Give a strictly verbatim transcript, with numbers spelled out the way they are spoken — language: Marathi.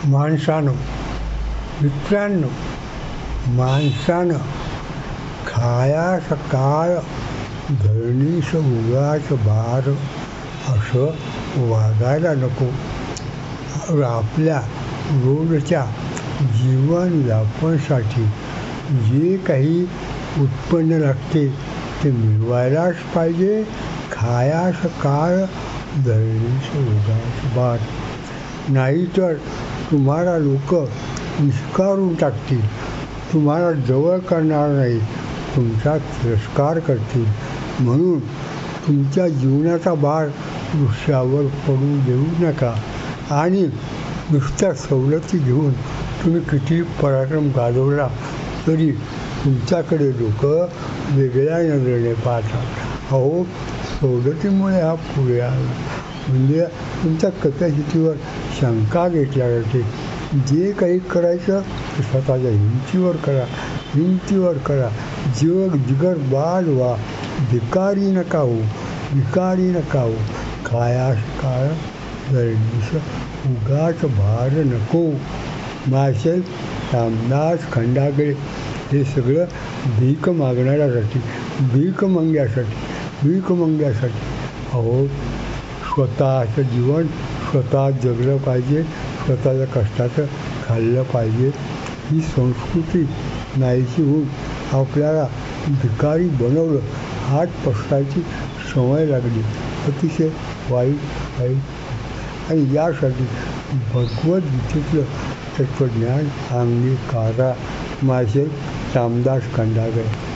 माणसानं मित्रांनो माणसानं खायास काळ धरणीस उगाच भार असं वागायला नको. आपल्या रोजच्या जीवन यापनासाठी जे काही उत्पन्न लागते ते मिळवायलाच पाहिजे. खायास काळ धरणीस उगाच भार, नाहीतर तुम्हाला लोक निष्कारून टाकतील, तुम्हाला जवळ करणार नाही, तुमचा तिरस्कार करतील. म्हणून तुमच्या जीवनाचा भार दुसऱ्यावर पडू देऊ नका. आणि नुसत्या सवलती घेऊन तुम्ही किती पराक्रम गाजवला तरी तुमच्याकडे लोक वेगळ्या नजरेने पाहतात. अहो, सवलतीमुळे हा पुढे आला म्हणजे तुमच्या कपॅसिटीवर शंका घेतल्या जाते. जे काही करायचं ते स्वतःच्या हिमतीवर करा, हिमतीवर करा. जग जिगर बाज व्हा, भिकारी नका हो, भिकारी नका हो. खायास काळ धरणीस उगाच भार नको. माशेल रामदास खंडागळे हे सगळं भीक मागणाऱ्यासाठी, भीक मंग्यासाठी, भीक मंग्यासाठी. अहो, स्वतःचं जीवन स्वतः जगलं पाहिजे, स्वतःच्या कष्टाचं खाल्लं पाहिजे. ही संस्कृती नाहीशी होऊन आपल्याला भिकारी बनवलं, हात पसरायची सवय लागली. अतिशय वाईट वाईट आणि यासाठी भगवद्गीतेतलं तत्त्वज्ञान अंगीकारा. माशेल रामदास खंडागळे.